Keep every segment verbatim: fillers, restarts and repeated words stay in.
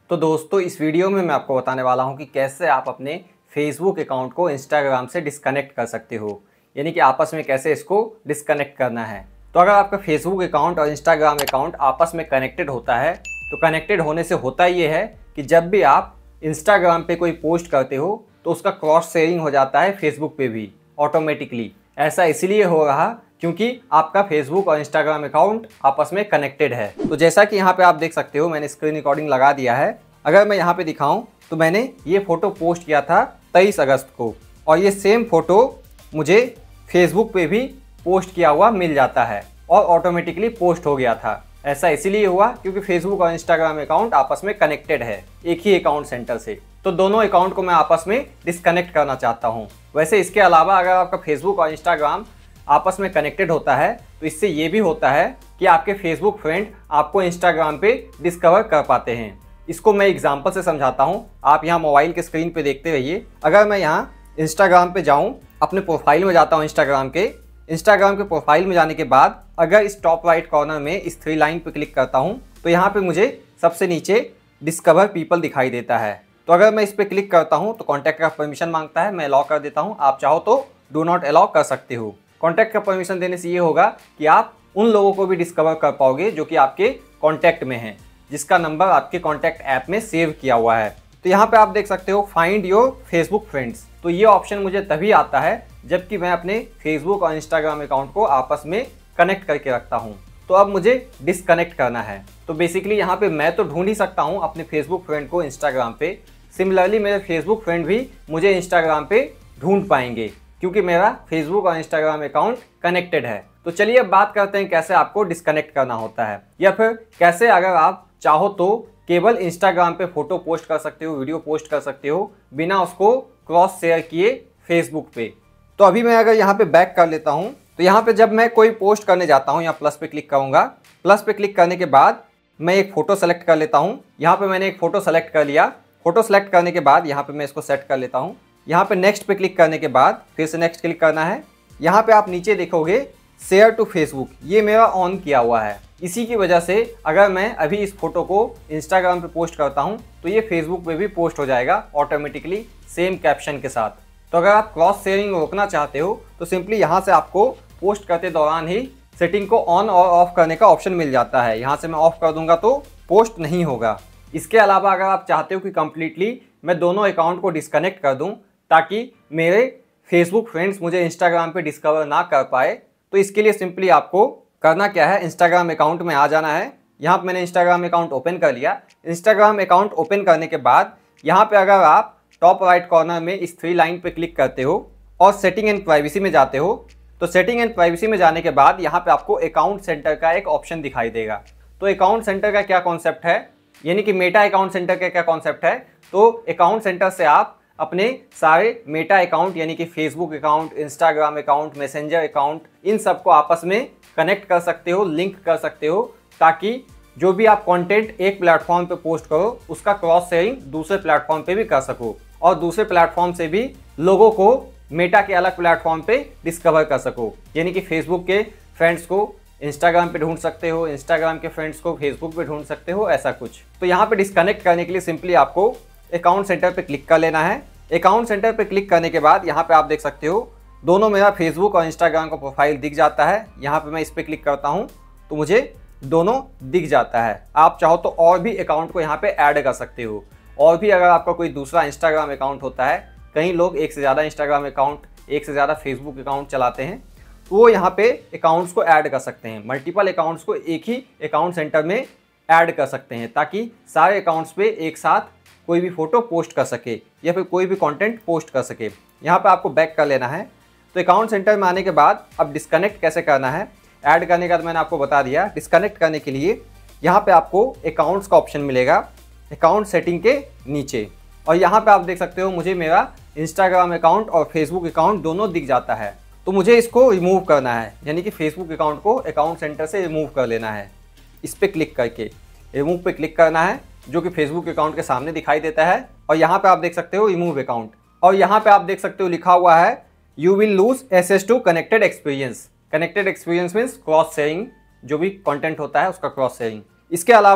तो दोस्तों इस वीडियो में मैं आपको बताने वाला हूं कि कैसे आप अपने फेसबुक अकाउंट को इंस्टाग्राम से डिस्कनेक्ट कर सकते हो, यानी कि आपस में कैसे इसको डिस्कनेक्ट करना है। तो अगर आपका फेसबुक अकाउंट और इंस्टाग्राम अकाउंट आपस में कनेक्टेड होता है तो कनेक्टेड होने से होता ये है कि जब भी आप इंस्टाग्राम पे कोई पोस्ट करते हो तो उसका क्रॉस शेयरिंग हो जाता है फेसबुक पे भी ऑटोमेटिकली। ऐसा इसलिए हो रहा क्योंकि आपका फेसबुक और इंस्टाग्राम अकाउंट आपस में कनेक्टेड है। तो जैसा कि यहाँ पे आप देख सकते हो, मैंने स्क्रीन रिकॉर्डिंग लगा दिया है। अगर मैं यहाँ पे दिखाऊं तो मैंने ये फोटो पोस्ट किया था तेईस अगस्त को, और ये सेम फोटो मुझे फेसबुक पे भी पोस्ट किया हुआ मिल जाता है और ऑटोमेटिकली पोस्ट हो गया था। ऐसा इसीलिए हुआ क्योंकि फेसबुक और इंस्टाग्राम अकाउंट आपस में कनेक्टेड है एक ही अकाउंट सेंटर से। तो दोनों अकाउंट को मैं आपस में डिस्कनेक्ट करना चाहता हूँ। वैसे इसके अलावा अगर आपका फेसबुक और इंस्टाग्राम आपस में कनेक्टेड होता है तो इससे ये भी होता है कि आपके फेसबुक फ्रेंड आपको इंस्टाग्राम पे डिस्कवर कर पाते हैं। इसको मैं एग्जांपल से समझाता हूँ, आप यहाँ मोबाइल के स्क्रीन पे देखते रहिए। अगर मैं यहाँ इंस्टाग्राम पे जाऊँ, अपने प्रोफाइल में जाता हूँ इंस्टाग्राम के इंस्टाग्राम के प्रोफाइल में जाने के बाद अगर इस टॉप राइट कॉर्नर में इस थ्री लाइन पे क्लिक करता हूँ तो यहाँ पे मुझे सबसे नीचे डिस्कवर पीपल दिखाई देता है। तो अगर मैं इस पर क्लिक करता हूँ तो कॉन्टैक्ट का परमिशन मांगता है, मैं अलाउ कर देता हूँ। आप चाहो तो डू नॉट अलाउ कर सकते हो। कॉन्टैक्ट का परमिशन देने से ये होगा कि आप उन लोगों को भी डिस्कवर कर पाओगे जो कि आपके कॉन्टैक्ट में हैं, जिसका नंबर आपके कॉन्टैक्ट ऐप में सेव किया हुआ है। तो यहाँ पे आप देख सकते हो फाइंड योर फेसबुक फ्रेंड्स। तो ये ऑप्शन मुझे तभी आता है जबकि मैं अपने फेसबुक और इंस्टाग्राम अकाउंट को आपस में कनेक्ट करके रखता हूँ। तो अब मुझे डिस्कनेक्ट करना है। तो बेसिकली यहाँ पे मैं तो ढूंढ ही सकता हूँ अपने फेसबुक फ्रेंड को इंस्टाग्राम पे, सिमिलरली मेरे फेसबुक फ्रेंड भी मुझे इंस्टाग्राम पे ढूंढ पाएंगे क्योंकि मेरा फेसबुक और इंस्टाग्राम अकाउंट कनेक्टेड है। तो चलिए अब बात करते हैं कैसे आपको डिस्कनेक्ट करना होता है, या फिर कैसे अगर आप चाहो तो केवल इंस्टाग्राम पे फोटो पोस्ट कर सकते हो, वीडियो पोस्ट कर सकते हो बिना उसको क्रॉस शेयर किए फेसबुक पे। तो अभी मैं अगर यहाँ पे बैक कर लेता हूँ तो यहाँ पे जब मैं कोई पोस्ट करने जाता हूँ, यहाँ प्लस पे क्लिक करूँगा। प्लस पे क्लिक करने के बाद मैं एक फ़ोटो सेलेक्ट कर लेता हूँ। यहाँ पे मैंने एक फ़ोटो सेलेक्ट कर लिया। फोटो सेलेक्ट करने के बाद यहाँ पे मैं इसको सेट कर लेता हूँ। यहाँ पे नेक्स्ट पे क्लिक करने के बाद फिर से नेक्स्ट क्लिक करना है। यहाँ पे आप नीचे देखोगे शेयर टू फेसबुक, ये मेरा ऑन किया हुआ है। इसी की वजह से अगर मैं अभी इस फोटो को इंस्टाग्राम पे पोस्ट करता हूँ तो ये फेसबुक पे भी पोस्ट हो जाएगा ऑटोमेटिकली सेम कैप्शन के साथ। तो अगर आप क्रॉस शेयरिंग रोकना चाहते हो तो सिंपली यहाँ से आपको पोस्ट करते दौरान ही सेटिंग को ऑन और ऑफ करने का ऑप्शन मिल जाता है। यहाँ से मैं ऑफ कर दूंगा तो पोस्ट नहीं होगा। इसके अलावा अगर आप चाहते हो कि कंप्लीटली मैं दोनों अकाउंट को डिस्कनेक्ट कर दूं ताकि मेरे फेसबुक फ्रेंड्स मुझे इंस्टाग्राम पे डिस्कवर ना कर पाए, तो इसके लिए सिंपली आपको करना क्या है, इंस्टाग्राम अकाउंट में आ जाना है। यहाँ पे मैंने इंस्टाग्राम अकाउंट ओपन कर लिया। इंस्टाग्राम अकाउंट ओपन करने के बाद यहाँ पे अगर आप टॉप राइट कॉर्नर में इस थ्री लाइन पे क्लिक करते हो और सेटिंग एंड प्राइवेसी में जाते हो तो सेटिंग एंड प्राइवेसी में जाने के बाद यहाँ पे आपको अकाउंट सेंटर का एक ऑप्शन दिखाई देगा। तो अकाउंट सेंटर का क्या कॉन्सेप्ट है, यानी कि मेटा अकाउंट सेंटर का क्या कॉन्सेप्ट है, तो अकाउंट सेंटर से आप अपने सारे मेटा अकाउंट यानी कि Facebook account, Instagram account, Messenger account, इन सबको आपस में कनेक्ट कर सकते हो, लिंक कर सकते हो, ताकि जो भी आप कंटेंट एक प्लेटफॉर्म पे पोस्ट करो उसका क्रॉस शेयरिंग दूसरे प्लेटफॉर्म पे भी कर सको और दूसरे प्लेटफॉर्म से भी लोगों को मेटा के अलग प्लेटफॉर्म पे डिस्कवर कर सको। यानी कि फेसबुक के फ्रेंड्स को इंस्टाग्राम पे ढूंढ सकते हो, इंस्टाग्राम के फ्रेंड्स को फेसबुक पे ढूंढ सकते हो, ऐसा कुछ। तो यहाँ पे डिस्कनेक्ट करने के लिए सिंपली आपको अकाउंट सेंटर पे क्लिक कर लेना है। अकाउंट सेंटर पे क्लिक करने के बाद यहाँ पे आप देख सकते हो दोनों मेरा फेसबुक और इंस्टाग्राम का प्रोफाइल दिख जाता है। यहाँ पे मैं इस पर क्लिक करता हूँ तो मुझे दोनों दिख जाता है। आप चाहो तो और भी अकाउंट को यहाँ पे ऐड कर सकते हो, और भी अगर आपका कोई दूसरा इंस्टाग्राम अकाउंट होता है, कई लोग एक से ज़्यादा इंस्टाग्राम अकाउंट, एक से ज़्यादा फेसबुक अकाउंट चलाते हैं, तो वो यहाँ पे अकाउंट्स को ऐड कर सकते हैं। मल्टीपल अकाउंट्स को एक ही अकाउंट सेंटर में ऐड कर सकते हैं ताकि सारे अकाउंट्स पे एक साथ कोई भी फोटो पोस्ट कर सके या फिर कोई भी कंटेंट पोस्ट कर सके। यहाँ पे आपको बैक कर लेना है। तो अकाउंट सेंटर में आने के बाद अब डिस्कनेक्ट कैसे करना है, ऐड करने का तो मैंने आपको बता दिया। डिस्कनेक्ट करने के लिए यहाँ पे आपको अकाउंट्स का ऑप्शन मिलेगा अकाउंट सेटिंग के नीचे, और यहाँ पे आप देख सकते हो मुझे मेरा इंस्टाग्राम अकाउंट और फेसबुक अकाउंट दोनों दिख जाता है। तो मुझे इसको रिमूव करना है, यानी कि फेसबुक अकाउंट को अकाउंट सेंटर से रिमूव कर लेना है। इस पर क्लिक करके रिमूव पे क्लिक करना है, जो कि फेसबुक अकाउंट के सामने दिखाई देता है। और यहाँ पे आप देख सकते हो रिमूव अकाउंट, और यहाँ पे आप देख सकते हो लिखा हुआ है you will lose access to connected experience. Connected experience means cross sharing, जो भी कंटेंट होता है उसका क्रॉस शेयरिंग। इसके अलावा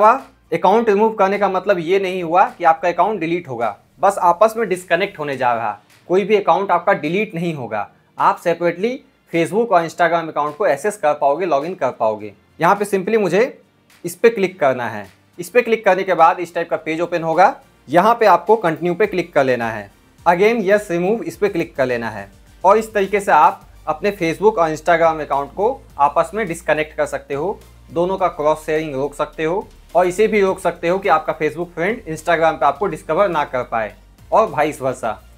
अकाउंट रिमूव करने का मतलब ये नहीं हुआ कि आपका अकाउंट डिलीट होगा, बस आपस में डिस्कनेक्ट होने जा रहा। कोई भी अकाउंट आपका डिलीट नहीं होगा, आप सेपरेटली फेसबुक और इंस्टाग्राम अकाउंट को एक्सेस कर पाओगे, लॉगिन कर पाओगे। यहाँ पे सिंपली मुझे इस पर क्लिक करना है। इस पर क्लिक करने के बाद इस टाइप का पेज ओपन होगा। यहाँ पे आपको कंटिन्यू पे क्लिक कर लेना है। अगेन यस रिमूव इस पर क्लिक कर लेना है और इस तरीके से आप अपने फेसबुक और इंस्टाग्राम अकाउंट को आपस में डिस्कनेक्ट कर सकते हो, दोनों का क्रॉस शेयरिंग रोक सकते हो और इसे भी रोक सकते हो कि आपका फेसबुक फ्रेंड इंस्टाग्राम पे आपको डिस्कवर ना कर पाए और वाइस वर्सा।